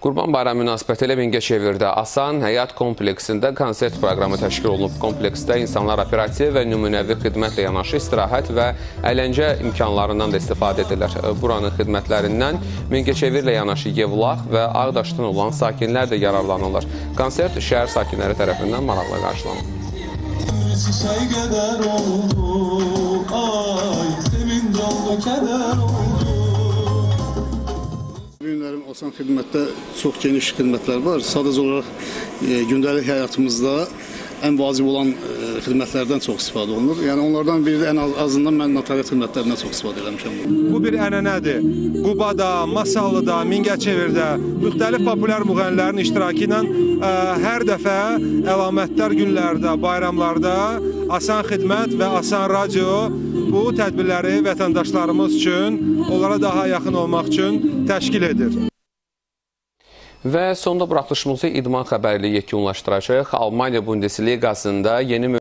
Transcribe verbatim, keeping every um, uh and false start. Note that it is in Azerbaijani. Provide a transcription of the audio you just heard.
Qurban Bayramı münasibətilə Mingəçevirdə Asan Həyat kompleksində konsert proqramı təşkil olunub. Kompleksdə insanlar operativ və nümunəvi xidmətlə yanaşı istirahət və əyləncə imkanlarından da istifadə edirlər. Buranın xidmətlərindən Mingəçevirlə yanaşı Yevlax və Ağdaşdan olan sakinlər də yararlanırlar. Konsert şəhər sakinləri tərəfindən maraqla qarşılanıb. Bu günlərin Asan xidmətdə çox geniş xidmətlər var. Sadəcə olaraq e, gündəlik həyatımızda ən vacib olan e, xidmətlərdən çox istifadə olunur. Yəni onlardan biri ən az, azından mən notariat xidmətlərindən çox istifadə eləmişəm. Bu bir ənənədir. Qubada, Masallıda, Mingəçevirdə müxtəlif populyar müğənnilərin iştirakı ilə ə, hər dəfə əlamətdar günlərdə, bayramlarda Asan xidmət və Asan radio bu tədbirləri vətəndaşlarımız üçün, onlara daha yaxın olmaq üçün təşkil edir. Və sonda buraxılışımızı idman xəbəri ilə yekunlaşdıracaq. Almaniya Bundesliqasında yeni